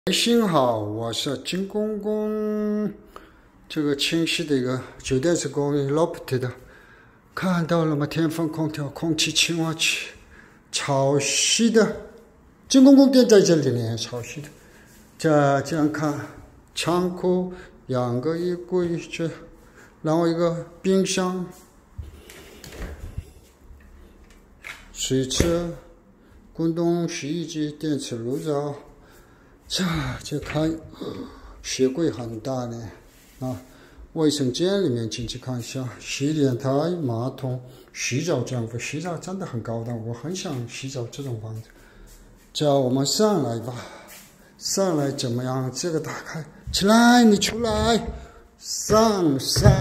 微信好，我是金公公。这个清晰的一个酒店式公寓 loft 的，看到了吗？天风空调、空气净化器，潮汐的。金公公店在这里呢，潮汐的。这样看，仓库2个衣柜，然后一个冰箱、水车、滚动洗衣机、电磁炉灶。这看鞋柜很大呢，卫生间里面进去看一下，洗脸台、马桶、洗澡这样子，洗澡真的很高档，我很想洗澡这种房子。我们上来吧，上来怎么样？这个打开，起来，你出来，上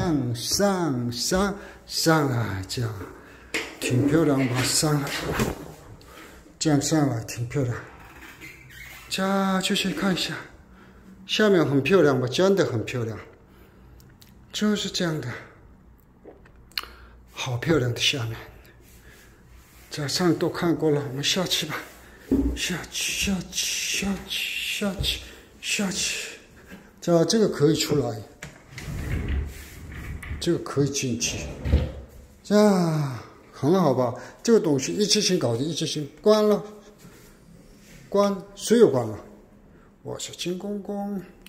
来，这样挺漂亮吧？上来，这样上来挺漂亮。就先看一下，下面很漂亮吧？真的很漂亮，就是这样的，好漂亮的下面。上都看过了，我们下去吧，下去。这个可以出来，这个可以进去，很好吧？这个东西一次性搞定，一次性关了。谁又关了？我是金公公。